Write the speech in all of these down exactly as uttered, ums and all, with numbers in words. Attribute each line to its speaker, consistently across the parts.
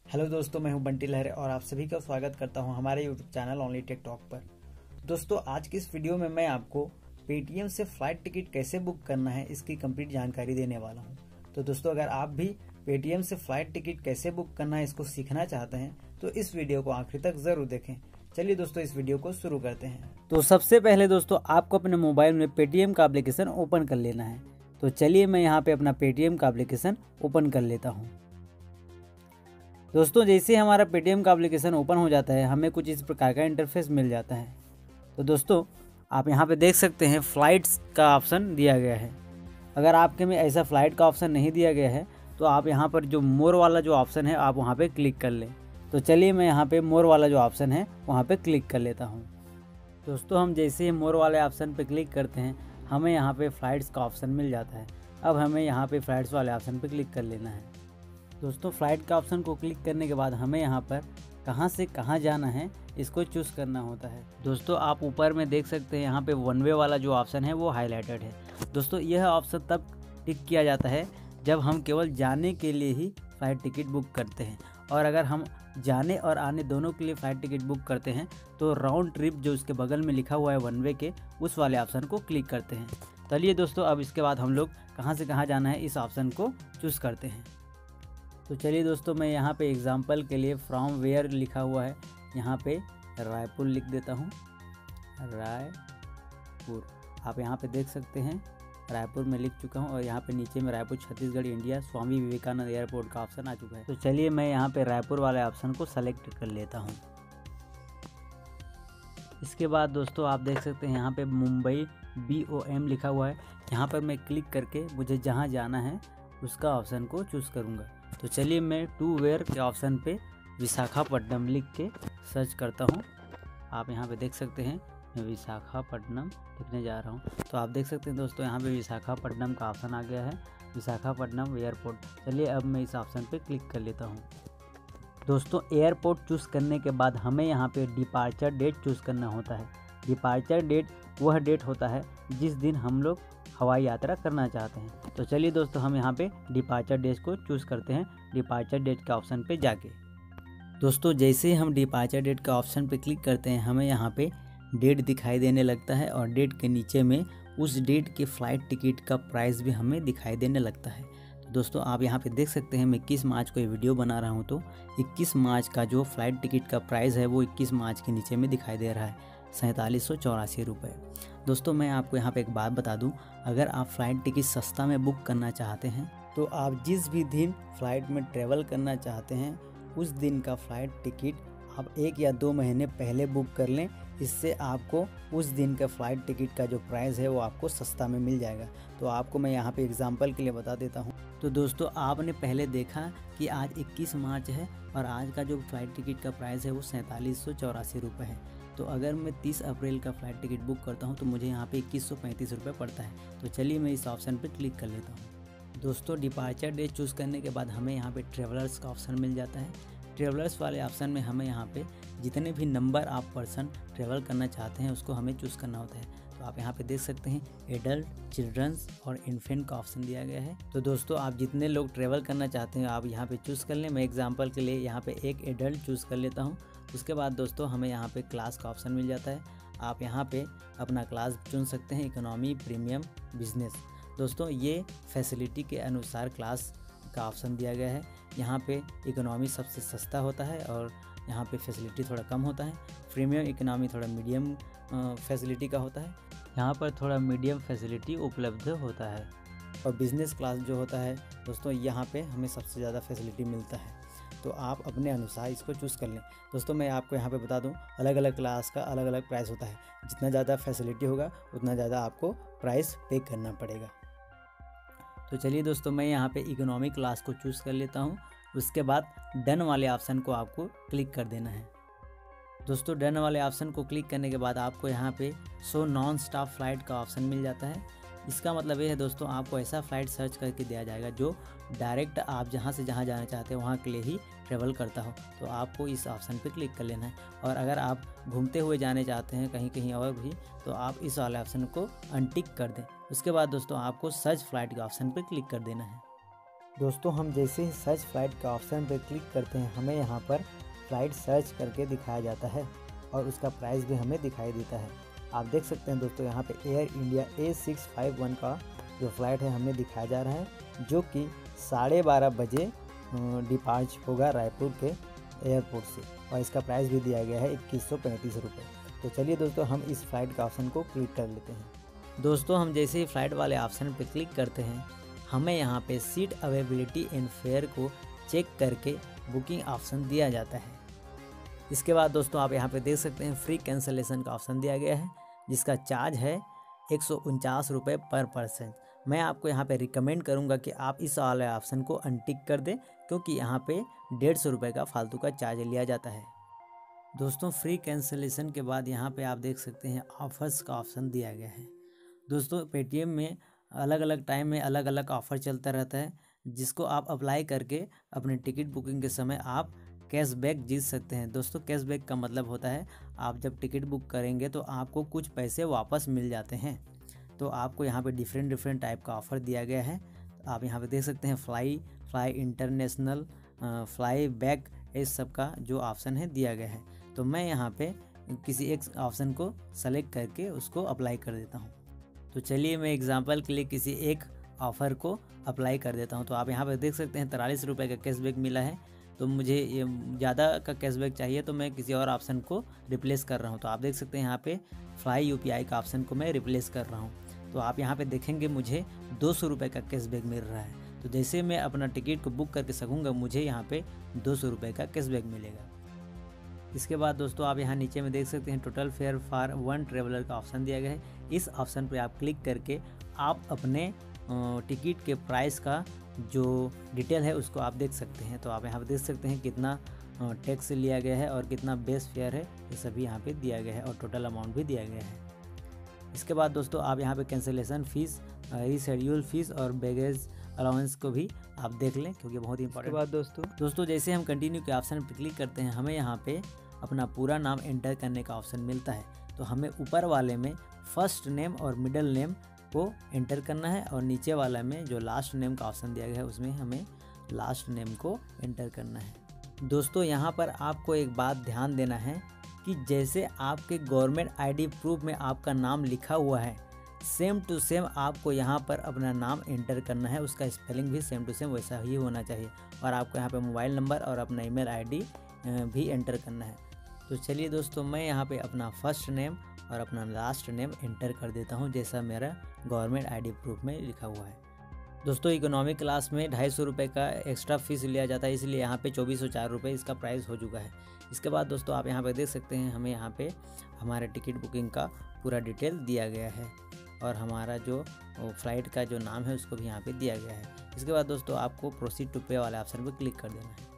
Speaker 1: Hello दोस्तों, मैं हूं बंटी लहरे और आप सभी का स्वागत करता हूं हमारे YouTube channel only tech talk पर। दोस्तों, आज की इस वीडियो में मैं आपको पेटीएम से फ्लाइट टिकट कैसे बुक करना है इसकी कंप्लीट जानकारी देने वाला हूं। तो दोस्तों, अगर आप भी पेटीएम से फ्लाइट टिकट कैसे बुक करना है इसको सीखना चाहते हैं तो इस वीडियो को आखिर तक जरूर देखें। चलिए दोस्तों, इस वीडियो को शुरू करते हैं। तो सबसे पहले दोस्तों, आपको अपने मोबाइल में पेटीएम का एप्लीकेशन ओपन कर लेना है। तो चलिए मैं यहाँ पे अपना पेटीएम का एप्लीकेशन ओपन कर लेता हूँ। दोस्तों, जैसे हमारा पेटीएम का एप्लीकेशन ओपन हो जाता है हमें कुछ इस प्रकार का इंटरफेस मिल जाता है। तो दोस्तों, आप यहाँ पे देख सकते हैं फ़्लाइट्स का ऑप्शन दिया गया है। अगर आपके में ऐसा फ़्लाइट का ऑप्शन नहीं दिया गया है तो आप यहाँ पर जो मोर वाला जो ऑप्शन है आप वहाँ पे क्लिक कर लें। तो चलिए मैं यहाँ पे मोर वाला जो ऑप्शन है वहाँ पे क्लिक कर लेता हूँ। दोस्तों, हम जैसे ही मोर वाले ऑप्शन पे क्लिक करते हैं हमें यहाँ पे फ़्लाइट्स का ऑप्शन मिल जाता है। अब हमें यहाँ पे फ़्लाइट्स वाले ऑप्शन पे क्लिक कर लेना है। दोस्तों, फ़्लाइट का ऑप्शन को क्लिक करने के बाद हमें यहाँ पर कहाँ से कहाँ जाना है इसको चूज़ करना होता है। दोस्तों, आप ऊपर में देख सकते हैं यहाँ पे वन वे वाला जो ऑप्शन है वो हाईलाइटेड है। दोस्तों, यह ऑप्शन तब टिक किया जाता है जब हम केवल जाने के लिए ही फ़्लाइट टिकट बुक करते हैं, और अगर हम जाने और आने दोनों के लिए फ़्लाइट टिकट बुक करते हैं तो राउंड ट्रिप जो उसके बगल में लिखा हुआ है वन वे के उस वाले ऑप्शन को क्लिक करते हैं। चलिए दोस्तों, अब इसके बाद हम लोग कहाँ से कहाँ जाना है इस ऑप्शन को चूज़ करते हैं। तो चलिए दोस्तों, मैं यहाँ पे एग्जांपल के लिए फ्रॉम वेयर लिखा हुआ है यहाँ पे रायपुर लिख देता हूँ। रायपुर आप यहाँ पे देख सकते हैं रायपुर में लिख चुका हूँ, और यहाँ पे नीचे में रायपुर छत्तीसगढ़ इंडिया स्वामी विवेकानंद एयरपोर्ट का ऑप्शन आ चुका है। तो चलिए मैं यहाँ पे रायपुर वाले ऑप्शन को सेलेक्ट कर लेता हूँ। इसके बाद दोस्तों आप देख सकते हैं यहाँ पे मुंबई बी ओ एम लिखा हुआ है। यहाँ पर मैं क्लिक करके मुझे जहाँ जाना है उसका ऑप्शन को चूज़ करूँगा। तो चलिए मैं टू वेयर के ऑप्शन पे विशाखापट्टनम लिख के सर्च करता हूँ। आप यहाँ पे देख सकते हैं मैं विशाखापट्टनम लिखने जा रहा हूँ। तो आप देख सकते हैं दोस्तों यहाँ पे विशाखापट्टनम का ऑप्शन आ गया है, विशाखापट्टनम एयरपोर्ट। चलिए अब मैं इस ऑप्शन पे क्लिक कर लेता हूँ। दोस्तों, एयरपोर्ट चूज़ करने के बाद हमें यहाँ पे डिपार्चर डेट चूज़ करना होता है। डिपार्चर डेट वह डेट होता है जिस दिन हम लोग हवाई यात्रा करना चाहते हैं। तो चलिए दोस्तों, हम यहाँ पे डिपार्चर डेट को चूज़ करते हैं डिपार्चर डेट के ऑप्शन पे जाके। दोस्तों, जैसे ही हम डिपार्चर डेट का ऑप्शन पे क्लिक करते हैं हमें यहाँ पे डेट दिखाई देने लगता है, और डेट के नीचे में उस डेट के फ़्लाइट टिकट का प्राइस भी हमें दिखाई देने लगता है। तो दोस्तों, आप यहाँ पे देख सकते हैं मैं इक्कीस मार्च को ये वीडियो बना रहा हूँ, तो इक्कीस मार्च का जो फ़्लाइट टिकट का प्राइस है वो इक्कीस मार्च के नीचे में दिखाई दे रहा है, सैंतालीस सौ चौरासी रुपये। दोस्तों, मैं आपको यहाँ पे एक बात बता दूँ, अगर आप फ़्लाइट टिकट सस्ता में बुक करना चाहते हैं तो आप जिस भी दिन फ़्लाइट में ट्रैवल करना चाहते हैं उस दिन का फ़्लाइट टिकट आप एक या दो महीने पहले बुक कर लें। इससे आपको उस दिन का फ़्लाइट टिकट का जो प्राइस है वो आपको सस्ता में मिल जाएगा। तो आपको मैं यहाँ पे एग्जांपल के लिए बता देता हूँ। तो दोस्तों, आपने पहले देखा कि आज इक्कीस मार्च है और आज का जो फ़्लाइट टिकट का प्राइस है वो सैंतालीस सौ चौरासी रुपये है। तो अगर मैं तीस अप्रैल का फ़्लाइट टिकट बुक करता हूँ तो मुझे यहाँ पे इक्कीस सौ पैंतीस रुपये पड़ता है। तो चलिए मैं इस ऑप्शन पे क्लिक कर लेता हूँ। दोस्तों, डिपार्चर डेट चूज़ करने के बाद हमें यहाँ पे ट्रेवलर्स का ऑप्शन मिल जाता है। ट्रेवलर्स वाले ऑप्शन में हमें यहाँ पे जितने भी नंबर आप पर्सन ट्रेवल करना चाहते हैं उसको हमें चूज़ करना होता है। तो आप यहाँ पे देख सकते हैं एडल्ट, चिल्ड्रंस और इन्फेंट का ऑप्शन दिया गया है। तो दोस्तों, आप जितने लोग ट्रेवल करना चाहते हैं आप यहाँ पे चूज़ कर लें। मैं एग्जांपल के लिए यहाँ पे एक एडल्ट चूज़ कर लेता हूँ। उसके बाद दोस्तों हमें यहाँ पे क्लास का ऑप्शन मिल जाता है। आप यहाँ पे अपना क्लास चुन सकते हैं, इकोनॉमी, प्रीमियम, बिजनेस। दोस्तों, ये फैसिलिटी के अनुसार क्लास का ऑप्शन दिया गया है। यहाँ पे इकोनॉमी सबसे सस्ता होता है और यहाँ पे फैसिलिटी थोड़ा कम होता है। प्रीमियम इकोनॉमी थोड़ा मीडियम फैसिलिटी का होता है, यहाँ पर थोड़ा मीडियम फैसिलिटी उपलब्ध होता है। और बिज़नेस क्लास जो होता है दोस्तों यहाँ पे हमें सबसे ज़्यादा फैसिलिटी मिलता है। तो आप अपने अनुसार इसको चूज़ कर लें। दोस्तों, मैं आपको यहाँ पे बता दूँ अलग अलग क्लास का अलग अलग प्राइस होता है। जितना ज़्यादा फैसिलिटी होगा उतना ज़्यादा आपको प्राइस पे करना पड़ेगा। तो चलिए दोस्तों, मैं यहाँ पे इकोनॉमिक क्लास को चूज़ कर लेता हूँ। उसके बाद डन वाले ऑप्शन को आपको क्लिक कर देना है। दोस्तों, डन वाले ऑप्शन को क्लिक करने के बाद आपको यहाँ पे शो नॉन स्टॉप फ्लाइट का ऑप्शन मिल जाता है। इसका मतलब ये है दोस्तों, आपको ऐसा फ़्लाइट सर्च करके दिया जाएगा जो डायरेक्ट आप जहाँ से जहाँ जाना चाहते हैं वहाँ के लिए ही ट्रेवल करता हो। तो आपको इस ऑप्शन पे क्लिक कर लेना है। और अगर आप घूमते हुए जाने चाहते हैं कहीं कहीं और भी तो आप इस वाले ऑप्शन को अनटिक कर दें। उसके बाद दोस्तों आपको सर्च फ्लाइट के ऑप्शन पर क्लिक कर देना है। दोस्तों हम जैसे ही सर्च फ्लाइट के ऑप्शन पर क्लिक करते हैं हमें यहाँ पर फ़्लाइट सर्च करके दिखाया जाता है और उसका प्राइस भी हमें दिखाई देता है। आप देख सकते हैं दोस्तों यहाँ पे Air India A six five one का जो फ़्लाइट है हमें दिखाया जा रहा है, जो कि साढ़े बारह बजे डिपार्च होगा रायपुर के एयरपोर्ट से, और इसका प्राइस भी दिया गया है इक्कीस सौ पैंतीस रुपये। तो चलिए दोस्तों हम इस फ़्लाइट का ऑप्शन को क्लिक कर लेते हैं। दोस्तों हम जैसे ही फ़्लाइट वाले ऑप्शन पर क्लिक करते हैं हमें यहाँ पे सीट अवेलेबिलिटी एंड फेयर को चेक करके बुकिंग ऑप्शन दिया जाता है। इसके बाद दोस्तों आप यहाँ पे देख सकते हैं फ्री कैंसलेशन का ऑप्शन दिया गया है, जिसका चार्ज है एक सौ उनचास रुपये पर पर्सन। मैं आपको यहाँ पे रिकमेंड करूँगा कि आप इस वाले ऑप्शन को अनटिक कर दें, क्योंकि यहाँ पे डेढ़ सौ रुपये का फालतू का चार्ज लिया जाता है। दोस्तों फ्री कैंसलेशन के बाद यहाँ पे आप देख सकते हैं ऑफर्स का ऑप्शन दिया गया है। दोस्तों पेटीएम में अलग अलग टाइम में अलग अलग ऑफ़र चलता रहता है, जिसको आप अप्लाई करके अपने टिकट बुकिंग के समय आप कैशबैक जीत सकते हैं। दोस्तों कैशबैक का मतलब होता है आप जब टिकट बुक करेंगे तो आपको कुछ पैसे वापस मिल जाते हैं। तो आपको यहाँ पे डिफरेंट डिफरेंट टाइप का ऑफ़र दिया गया है। आप यहाँ पे देख सकते हैं fly fly international, fly back, इस सब का जो ऑप्शन है दिया गया है। तो मैं यहाँ पे किसी एक ऑप्शन को सेलेक्ट करके उसको अप्लाई कर देता हूँ। तो चलिए मैं एग्जांपल के लिए किसी एक ऑफ़र को अप्लाई कर देता हूँ। तो आप यहाँ पे देख सकते हैं तिरालीस रुपये का कैशबैक मिला है। तो मुझे ये ज़्यादा का कैशबैक चाहिए तो मैं किसी और ऑप्शन को रिप्लेस कर रहा हूँ। तो आप देख सकते हैं यहाँ पे फ्लाई यूपीआई का ऑप्शन को मैं रिप्लेस कर रहा हूँ। तो आप यहाँ पे देखेंगे मुझे दो सौ रुपये का कैशबैक मिल रहा है। तो जैसे मैं अपना टिकट को बुक करके सकूँगा मुझे यहाँ पे दो सौ रुपये का कैशबैक मिलेगा। इसके बाद दोस्तों आप यहाँ नीचे में देख सकते हैं total fare for one traveller का ऑप्शन दिया गया है। इस ऑप्शन पे आप क्लिक करके आप अपने टिकट के प्राइस का जो डिटेल है उसको आप देख सकते हैं। तो आप यहाँ पे देख सकते हैं कितना टैक्स लिया गया है और कितना बेस फेयर है, ये सभी यहाँ पे दिया गया है और टोटल अमाउंट भी दिया गया है। इसके बाद दोस्तों आप यहाँ पे कैंसिलेशन फ़ीस, रीशेड्यूल फ़ीस और बैगेज अलाउंस को भी आप देख लें, क्योंकि बहुत इंपॉर्टेंट बात दोस्तों दोस्तों जैसे हम कंटिन्यू के ऑप्शन पर क्लिक करते हैं हमें यहाँ पे अपना पूरा नाम एंटर करने का ऑप्शन मिलता है। तो हमें ऊपर वाले में फर्स्ट नेम और मिडिल नेम को एंटर करना है और नीचे वाला में जो लास्ट नेम का ऑप्शन दिया गया है उसमें हमें लास्ट नेम को एंटर करना है। दोस्तों यहाँ पर आपको एक बात ध्यान देना है कि जैसे आपके गवर्नमेंट आईडी प्रूफ में आपका नाम लिखा हुआ है, सेम टू सेम आपको यहाँ पर अपना नाम एंटर करना है। उसका स्पेलिंग भी सेम टू सेम वैसा ही होना चाहिए और आपको यहाँ पे मोबाइल नंबर और अपना ईमेल आईडी भी एंटर करना है। तो चलिए दोस्तों मैं यहाँ पे अपना फर्स्ट नेम और अपना लास्ट नेम एंटर कर देता हूँ जैसा मेरा गवर्नमेंट आईडी प्रूफ में लिखा हुआ है। दोस्तों इकोनॉमी क्लास में ढाई सौ रुपये का एक्स्ट्रा फीस लिया जाता है, इसलिए यहाँ पे चौबीस सौ चार रुपये इसका प्राइस हो चुका है। इसके बाद दोस्तों आप यहाँ पे देख सकते हैं हमें यहाँ पे हमारे टिकट बुकिंग का पूरा डिटेल दिया गया है और हमारा जो फ़्लाइट का जो नाम है उसको भी यहाँ पे दिया गया है। इसके बाद दोस्तों आपको प्रोसीड टू पे वाले ऑप्शन पर क्लिक कर देना है।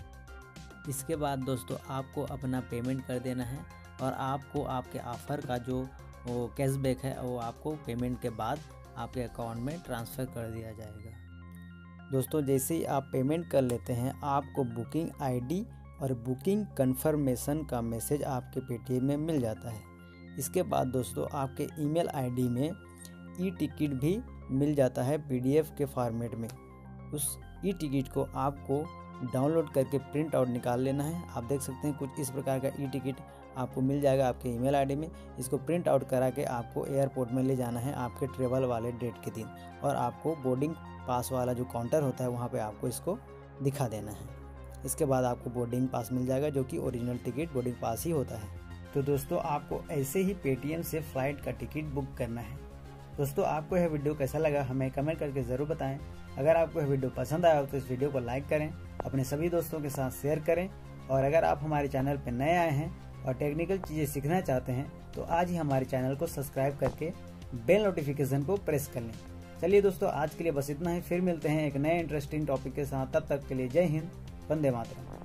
Speaker 1: इसके बाद दोस्तों आपको अपना पेमेंट कर देना है और आपको आपके ऑफ़र का जो वो कैशबैक है वो आपको पेमेंट के बाद आपके अकाउंट में ट्रांसफ़र कर दिया जाएगा। दोस्तों जैसे ही आप पेमेंट कर लेते हैं आपको बुकिंग आईडी और बुकिंग कंफर्मेशन का मैसेज आपके पेटीएम में मिल जाता है। इसके बाद दोस्तों आपके ईमेल आईडी में ई टिकट भी मिल जाता है पीडीएफ के फॉर्मेट में। उस ई टिकट को आपको डाउनलोड करके प्रिंट आउट निकाल लेना है। आप देख सकते हैं कुछ इस प्रकार का ई टिकट आपको मिल जाएगा आपके ईमेल आईडी में। इसको प्रिंट आउट करा के आपको एयरपोर्ट में ले जाना है आपके ट्रेवल वाले डेट के दिन और आपको बोर्डिंग पास वाला जो काउंटर होता है वहाँ पे आपको इसको दिखा देना है। इसके बाद आपको बोर्डिंग पास मिल जाएगा जो कि ओरिजिनल टिकट बोर्डिंग पास ही होता है। तो दोस्तों आपको ऐसे ही पेटीएम से फ़्लाइट का टिकट बुक करना है। दोस्तों आपको यह वीडियो कैसा लगा हमें कमेंट करके ज़रूर बताएं। अगर आपको यह वीडियो पसंद आया हो तो इस वीडियो को लाइक करें, अपने सभी दोस्तों के साथ शेयर करें और अगर आप हमारे चैनल पर नए आए हैं और टेक्निकल चीज़ें सीखना चाहते हैं तो आज ही हमारे चैनल को सब्सक्राइब करके बेल नोटिफिकेशन को प्रेस कर लें। चलिए दोस्तों आज के लिए बस इतना ही, फिर मिलते हैं एक नए इंटरेस्टिंग टॉपिक के साथ। तब तक के लिए जय हिंद, वंदे मातरम।